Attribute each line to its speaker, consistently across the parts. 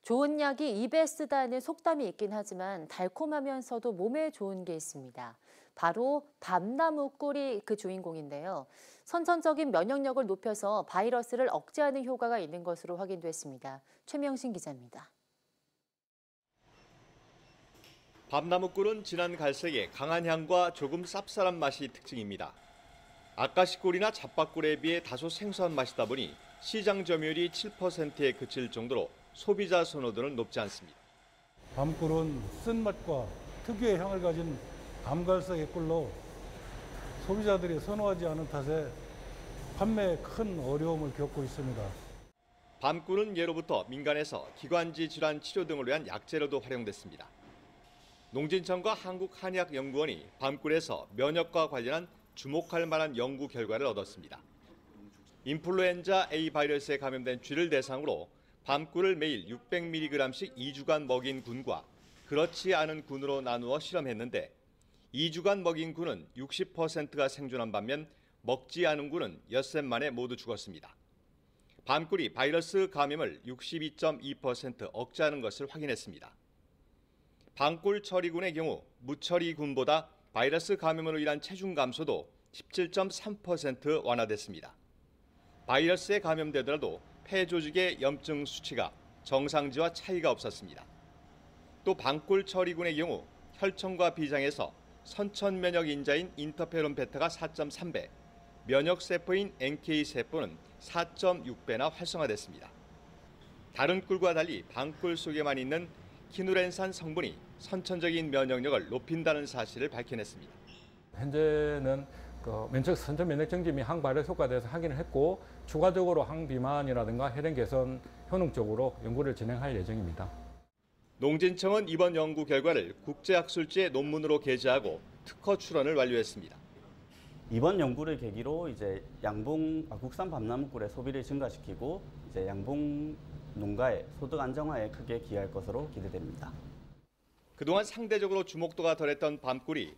Speaker 1: 좋은 약이 입에 쓰다는 속담이 있긴 하지만 달콤하면서도 몸에 좋은 게 있습니다. 바로 밤나무 꿀이 그 주인공인데요. 선천적인 면역력을 높여서 바이러스를 억제하는 효과가 있는 것으로 확인됐습니다. 최명신 기자입니다.
Speaker 2: 밤나무꿀은 진한 갈색에 강한 향과 조금 쌉쌀한 맛이 특징입니다. 아까시꿀이나 잡밥꿀에 비해 다소 생소한 맛이다 보니 시장 점유율이 7%에 그칠 정도로 소비자 선호도는 높지 않습니다.
Speaker 3: 밤꿀은 쓴맛과 특유의 향을 가진 밤갈색의 꿀로 소비자들이 선호하지 않은 탓에 판매에 큰 어려움을 겪고 있습니다.
Speaker 2: 밤꿀은 예로부터 민간에서 기관지 질환 치료 등을 위한 약재로도 활용됐습니다. 농진청과 한국한의학연구원이 밤꿀에서 면역과 관련한 주목할 만한 연구 결과를 얻었습니다. 인플루엔자 A 바이러스에 감염된 쥐를 대상으로 밤꿀을 매일 600mg씩 2주간 먹인 군과 그렇지 않은 군으로 나누어 실험했는데 2주간 먹인 군은 60%가 생존한 반면 먹지 않은 군은 엿새 만에 모두 죽었습니다. 밤꿀이 바이러스 감염을 62.2% 억제하는 것을 확인했습니다. 밤꿀 처리군의 경우 무처리군보다 바이러스 감염으로 인한 체중 감소도 17.3% 완화됐습니다. 바이러스에 감염되더라도 폐 조직의 염증 수치가 정상지와 차이가 없었습니다. 또 밤꿀 처리군의 경우 혈청과 비장에서 선천 면역 인자인 인터페론 베타가 4.3배, 면역 세포인 NK 세포는 4.6배나 활성화됐습니다. 다른 꿀과 달리 밤꿀 속에만 있는 키누렌산 성분이 선천적인 면역력을 높인다는 사실을 밝혀냈습니다.
Speaker 4: 현재는 면역 선천 면역 정지 및 항바이러스 효과에 대해서 확인을 했고 추가적으로 항비만이라든가 혈행 개선 효능적으로 연구를 진행할 예정입니다.
Speaker 2: 농진청은 이번 연구 결과를 국제학술지의 논문으로 게재하고 특허 출원을 완료했습니다.
Speaker 5: 이번 연구를 계기로 국산 밤나무꿀의 소비를 증가시키고 양봉 농가의 소득 안정화에 크게 기여할 것으로 기대됩니다.
Speaker 2: 그동안 상대적으로 주목도가 덜했던 밤꿀이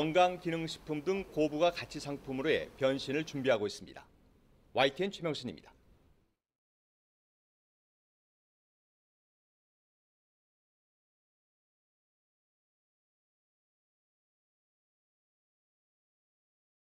Speaker 2: 건강기능식품 등 고부가 가치 상품으로의 변신을 준비하고 있습니다. YTN 최명신입니다.